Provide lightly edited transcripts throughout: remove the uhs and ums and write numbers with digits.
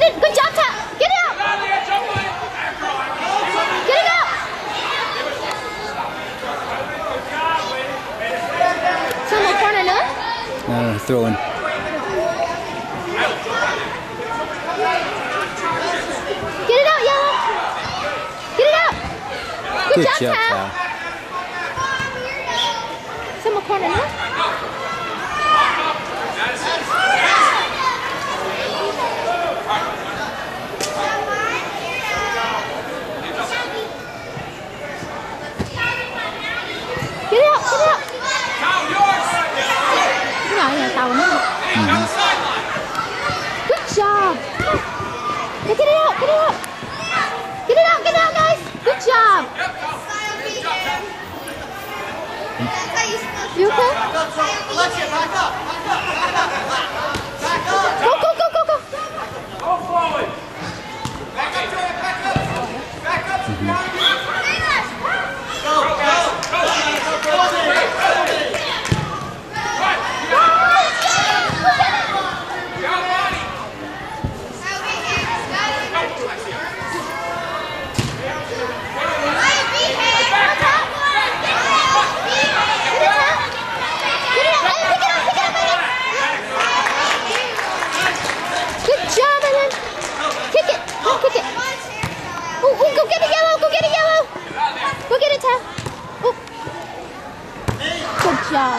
it. Good job, Tap. Get it out. Get it out. Sao một corner nữa? No, throwing. Get it out, Yellow. Get it out. Good job, Tap. Sao một corner nữa? Get it out, get it out. Cái nhỏ này tàu nữa. Good job. Get it out, get it out. Get it out, get it out, guys. Good job. You okay? Go, go, go, go, go. Go forward. Back up, back up. Back up. Go, go. Good job.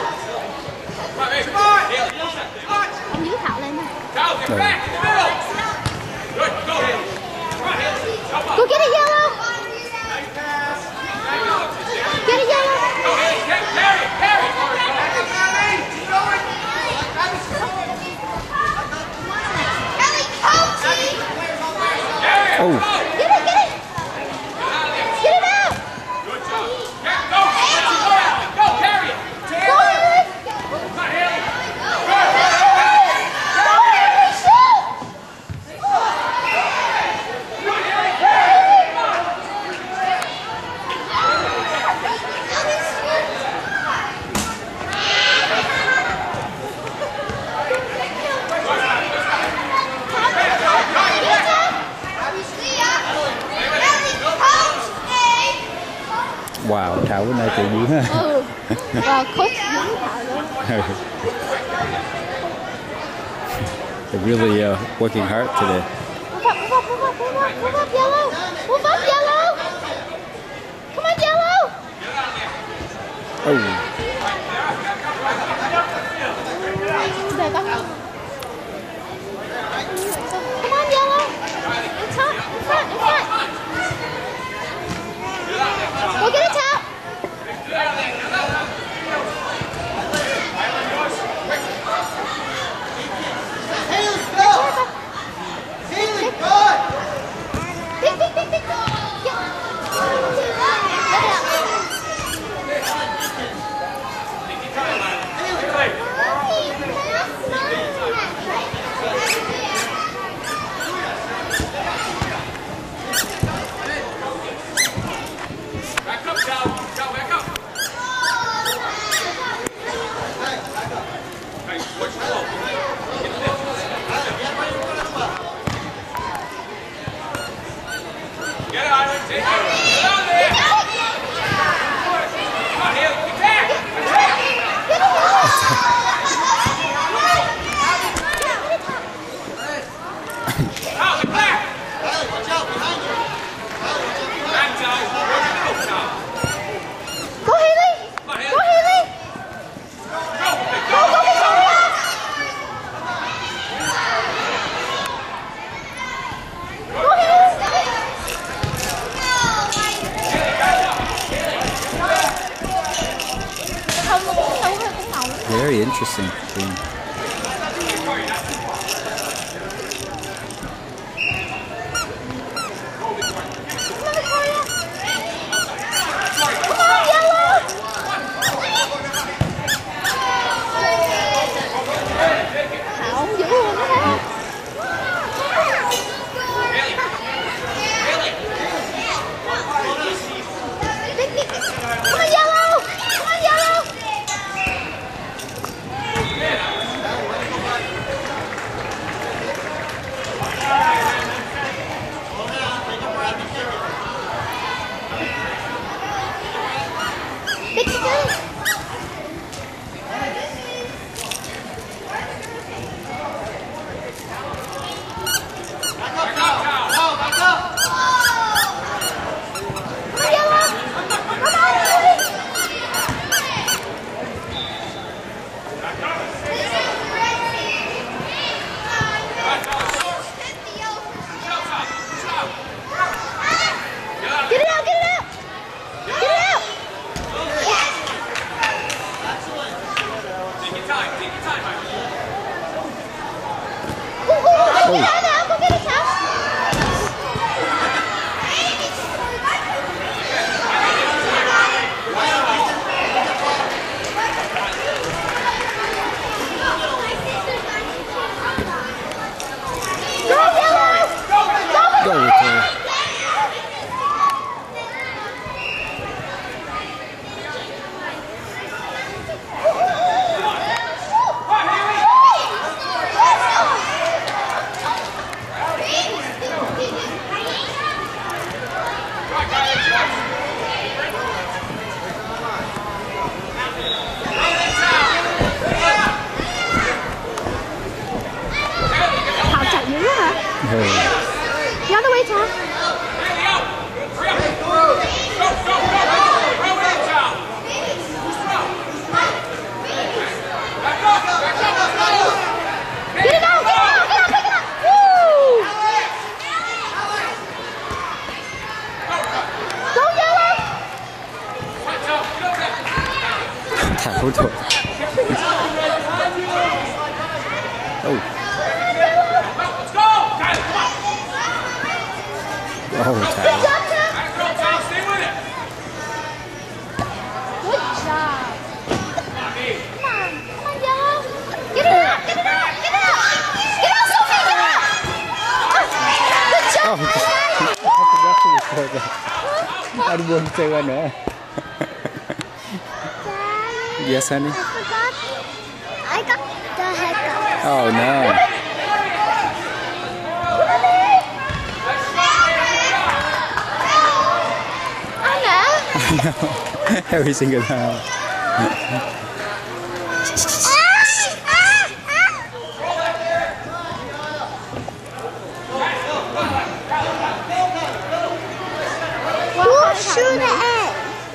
Em giữ Thảo lên nè. Go get it, Yellow. Get it, Yellow. Oh. Get it, get it. Get it out. Go, carry it. Go, Haley. Wow, Thảo bữa nay chạy dữ ha. Và coach giữ Thảo luôn. They're really working hard today. Move up, move up, move up, move up, move up, Yellow. Move up, Yellow. Come on, Yellow. Oh. Để con. Come on, Yellow. In top, in front, in front. Go get it, Tap. Very interesting thing. Get it out, get it out! Get it out! Take your time, Michael. Go get it out, go get it out! Go with her. Thảo chạy dữ quá hả? The other way, Thảo. Get it out, get it out, get it out, get it out. Woo! Go yellow. Thảo thôi. Oh. Let's go! Oh, Thảo. Good job, Thảo. Stay with it! Good job. Come on, yellow. Get it out, get it out, get it out. Get out, Sophie, get out. Good job, guys. Anh buông chơi nữa. Yes, honey. I got the haircut. Oh no. Anna. Every single time. Who shoot the egg?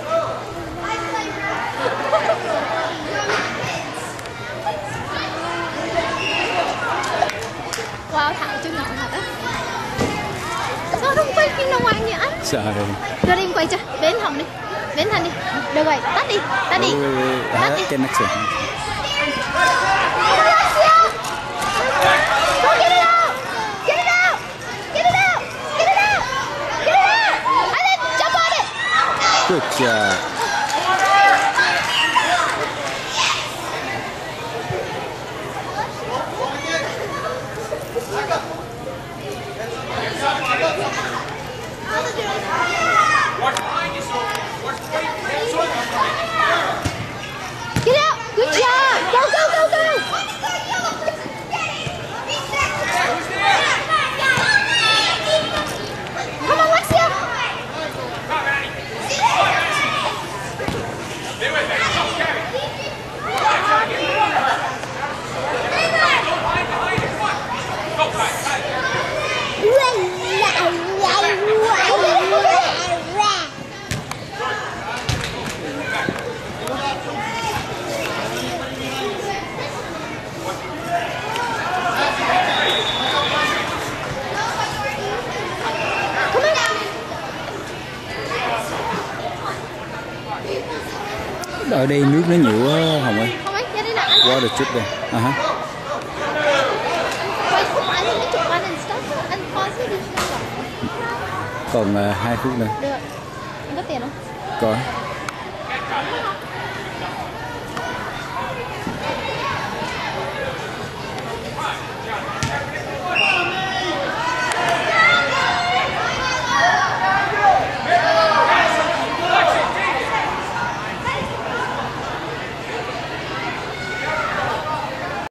Wow, Thảo chưa ngồi thật á. Sao không quay phim đâu ngoài vậy anh? Sợ rồi. Đưa đi em quay cho. Đến Hồng đi. Đến Thành đi. Được rồi, tắt đi. Tắt đi. Tắt đi. Cái next one. Go get it out! Get it out! Get it out! Get it out! Get it out! Alan, jump on it! Good job. Watch behind you, Sophie. Watch the way Get out! Good job! Go, go, go, go! Come on, Lexia! Stay with me. Go, carry. Go behind it. Come on. Go, guys. Ở đây nước nó nhiều quá Hồng ơi. Không ấy, ra đây nè anh. Qua được chút đây. Quay khúc anh cái chụp anh stop. Anh pause đi. Còn 2 phút nữa. Được. Anh có tiền không? Có.